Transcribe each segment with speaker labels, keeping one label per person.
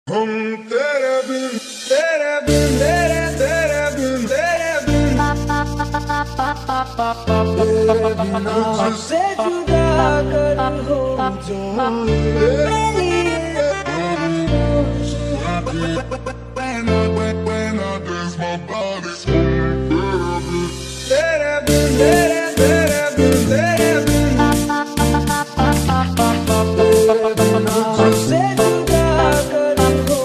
Speaker 1: हम तेरे बिन तेरे बिन तेरे तेरे बिन तेरे बिन तेरे बिना तुझसे जुदा अगर हो जो when I dance my body तेरे बिन तेरे तेरे बिन तेरे बिन तुझसे जुदा अगर हो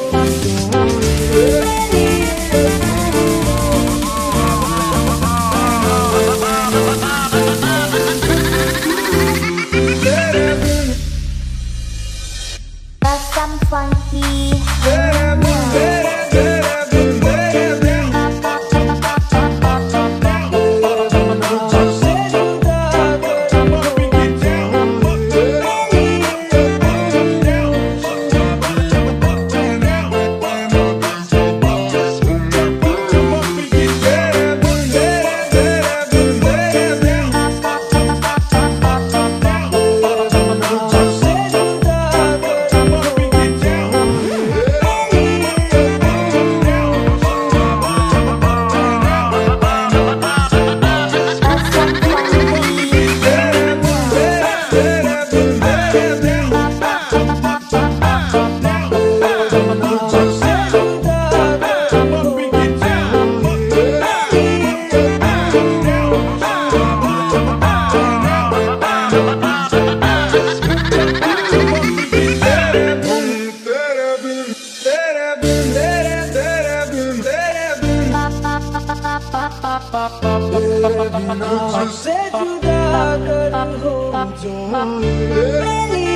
Speaker 2: Some funky. तुझसे जुदा अगर हो जो